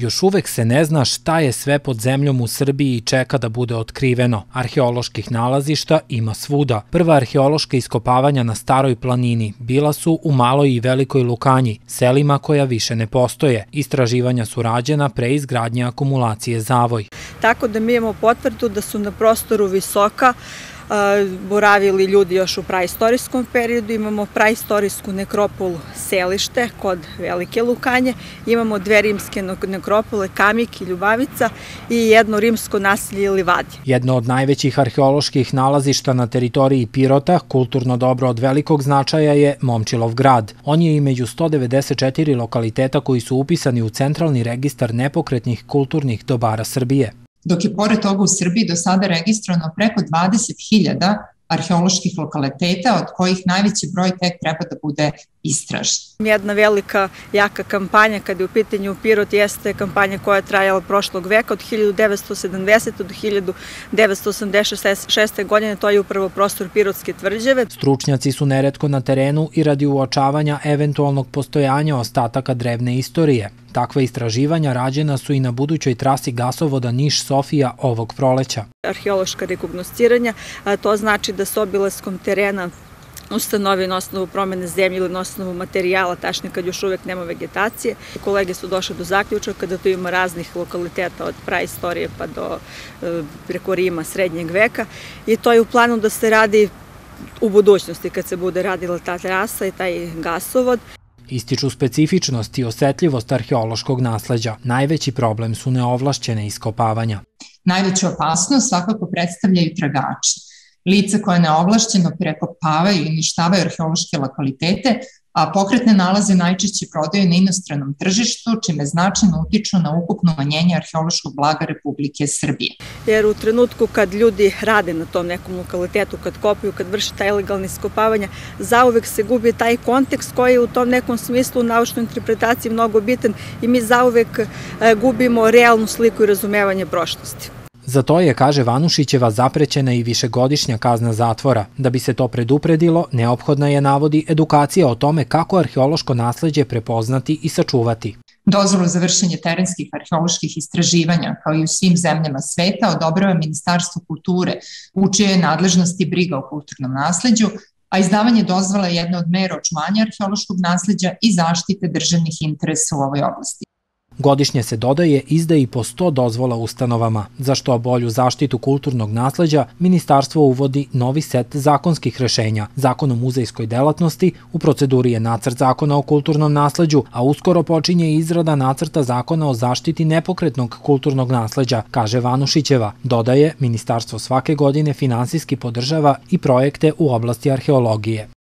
Još uvek se ne zna šta je sve pod zemljom u Srbiji i čeka da bude otkriveno. Arheoloških nalazišta ima svuda. Prva arheološka iskopavanja na Staroj planini bila su u Maloj i Velikoj Lukanji, selima koja više ne postoje. Istraživanja su rađena pre izgradnje akumulacije Zavoj. Tako da mi imamo potvrdu da su na prostoru Visoka boravili ljudi još u praistorijskom periodu, imamo praistorijsku nekropolu Selište kod Velike Lukanje, imamo dve rimske nekropole Kamik i Ljubavica i jedno rimsko naselje Livadi. Jedno od najvećih arheoloških nalazišta na teritoriji Pirota, kulturno dobro od velikog značaja, je Momčilov grad. On je i među 194 lokaliteta koji su upisani u Centralni registar nepokretnih kulturnih dobara Srbije. Dok je pored toga u Srbiji do sada registrovano preko 20.000 arheoloških lokaliteta, od kojih najveći broj tek treba da bude istražen. Jedna velika, jaka kampanja kada je u pitanju Pirot jeste kampanja koja je trajala prošlog veka, od 1970. do 1986. godine, to je upravo prostor Pirotske tvrđave. Stručnjaci su neretko na terenu i radi uočavanja eventualnog postojanja ostataka drevne istorije. Takva istraživanja rađena su i na budućoj trasi gasovoda Niš-Sofija ovog proleća. Arheološka rekognosciranja, to znači da s obilaskom terena ustanovi na osnovu promene zemlje ili na osnovu materijala, tačnije kad još uvek nema vegetacije. Kolege su došle do zaključaka da tu ima raznih lokaliteta od praistorije pa do preko Rima, srednjeg veka, i to je u planu da se radi u budućnosti kad se bude radila ta trasa i taj gasovod. Ističu specifičnost i osetljivost arheološkog nasleđa. Najveći problem su neovlašćene iskopavanja. Najveću opasnost svakako predstavljaju tragači. Lica koja neovlašćeno prekopavaju i uništavaju arheološke lokalitete, a pokretne nalaze najčešće prodaju na inostranom tržištu, čime značajno utiču na ukupno umanjenje arheološkog blaga Republike Srbije. Jer u trenutku kad ljudi rade na tom nekom lokalitetu, kad kopaju, kad vrše taj ilegalne iskopavanja, zauvek se gubi taj kontekst koji je u tom nekom smislu u naučnoj interpretaciji mnogo bitan i mi zauvek gubimo realnu sliku i razumevanje prošlosti. Za to je, kaže Vanušićeva, zaprećena i višegodišnja kazna zatvora. Da bi se to predupredilo, neophodna je, navodi, edukacija o tome kako arheološko nasleđe prepoznati i sačuvati. Dozvolu za vršenje terenskih arheoloških istraživanja, kao i u svim zemljama sveta, odobrava Ministarstvo kulture, u čijoj je nadležnosti briga o kulturnom nasleđu, a izdavanje dozvola je jedna od mera očuvanja arheološkog nasleđa i zaštite državnih interesa u ovoj oblasti. Godišnje se dodaje, izda i po 100 dozvola ustanovama. Za što bolju zaštitu kulturnog nasleđa, ministarstvo uvodi novi set zakonskih rešenja. Zakon o muzejskoj delatnosti, u proceduri je nacrt zakona o kulturnom nasleđu, a uskoro počinje izrada nacrta zakona o zaštiti nepokretnog kulturnog nasleđa, kaže Vanušićeva. Dodaje, ministarstvo svake godine finansijski podržava i projekte u oblasti arheologije.